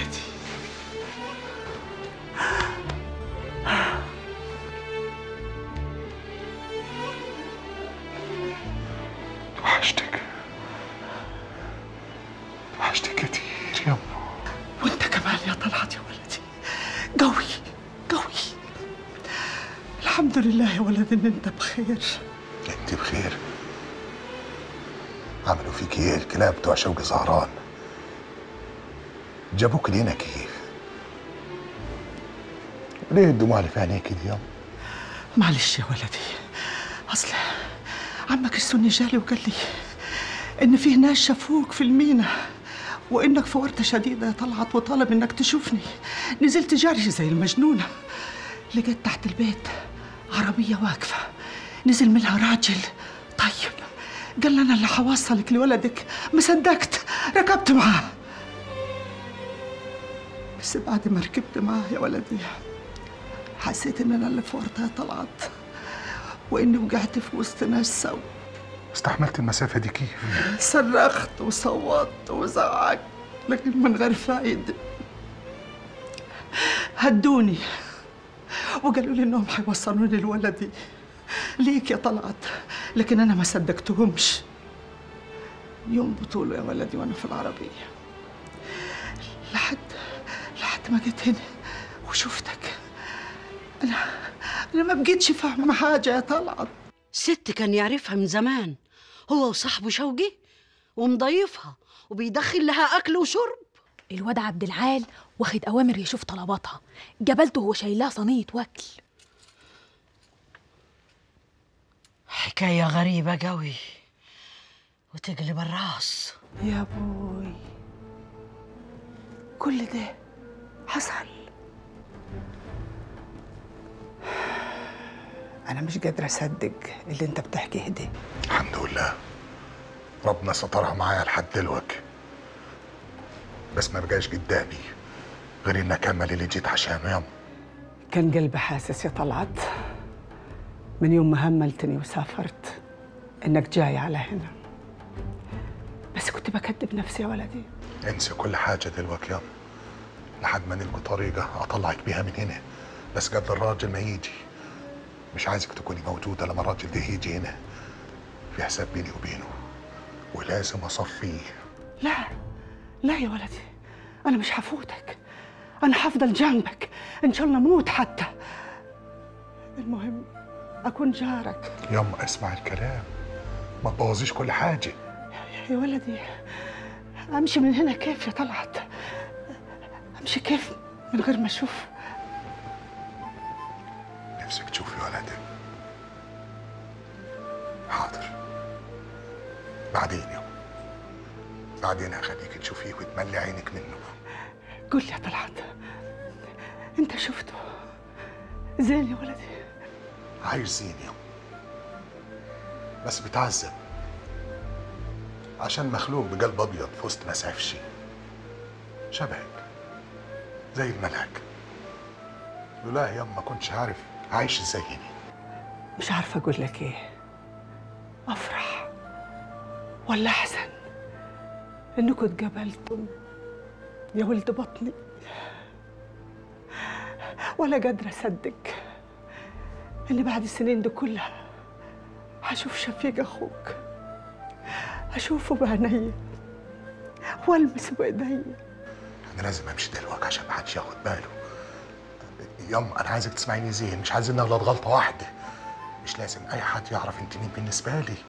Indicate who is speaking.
Speaker 1: ولدي.
Speaker 2: وحشتك كتير يما.
Speaker 1: وانت كمان يا طلعت يا ولدي، قوي قوي. الحمد لله يا ولد ان انت بخير.
Speaker 2: انت بخير؟ عملوا فيك ايه الكلاب بتوع شوقي زهران؟ جابوك لينا كيف؟ وليه الدموع اللي في عينيك دي يما؟
Speaker 1: معلش يا ولدي، اصل عمك السني جالي وقال لي ان فيه ناس شافوك في المينا وانك في ورطه شديده يا طلعت، وطالب انك تشوفني. نزلت جري زي المجنونه، لقيت تحت البيت عربيه واقفه، نزل منها راجل طيب، قال لي انا اللي هوصلك لولدك. ما صدقت، ركبت معاه. بس بعد ما ركبت معاه يا ولدي حسيت ان انا اللي في ورطه يا طلعت، واني وقعت في وسط ناس سوا.
Speaker 2: استحملت المسافه دي كيف؟
Speaker 1: صرخت وصوتت وزعقت لكن من غير فايدة. هدوني وقالوا لي انهم حيوصلوني لولدي ليك يا طلعت، لكن انا ما صدقتهمش. يوم بطوله يا ولدي وانا في العربية لحد ما جيت هنا وشفتك. انا ما بقيتش فاهمة حاجة يا طلعت.
Speaker 3: ست كان يعرفها من زمان، هو وصاحبه شوقي، ومضيفها وبيدخل لها أكل وشرب.
Speaker 4: الواد عبد العال واخد أوامر يشوف طلباتها، جبلته وهو شايلها صينية وكل.
Speaker 3: حكاية غريبة قوي وتقلب الراس.
Speaker 1: يا بوي كل ده حصل؟ أنا مش قادرة أصدق اللي أنت بتحكيه ده.
Speaker 2: الحمد لله ربنا سترها معايا لحد دلوقتي، بس ما بقاش قدامي غير اني اكمل اللي جيت عشانه يما.
Speaker 1: كان قلبي حاسس يا طلعت من يوم ما هملتني وسافرت إنك جاي على هنا، بس كنت بكذب نفسي يا ولدي.
Speaker 2: انسي كل حاجه دلوقتي يما لحد ما نلقوا طريقه اطلعك بيها من هنا، بس قبل الراجل ما يجي مش عايزك تكوني موجوده لما الراجل ده يجي هنا. في حساب بيني وبينه ولازم اصفيه.
Speaker 1: لا لا يا ولدي، أنا مش هفوتك، أنا هفضل جنبك إن شاء الله موت حتى. المهم أكون جارك.
Speaker 2: يما اسمع الكلام، ما تبوظيش كل حاجه.
Speaker 1: يا ولدي أمشي من هنا كيف يا طلعت؟ أمشي كيف من غير ما أشوف؟
Speaker 2: نفسك تشوفي ولدك؟ حاضر، بعدين يوم بعدين هخليك تشوفيه وتملي عينك منه.
Speaker 1: قول لي يا طلعت، أنت شفته زين يا ولدي؟
Speaker 2: عايش زين يوم، بس بتعذب عشان مخلوق بقلب ابيض في وسط ناس عفشي شبهك زي الملاك. لولا يوم ما كنتش عارف عايش زيني.
Speaker 1: مش عارفة أقول لك إيه، أفرح ولا أحزن إنكم اتقابلتم يا ولد بطني، ولا قادرة أصدق إن بعد السنين دي كلها هشوف شفيق أخوك، هشوفه بعيني والمسه بإيدي.
Speaker 2: أنا لازم أمشي دلوقتي عشان محدش ياخد باله. يما أنا عايزك تسمعيني زين، مش عايزين نغلط غلطة واحدة. مش لازم أي حد يعرف أنت مين بالنسبة لي.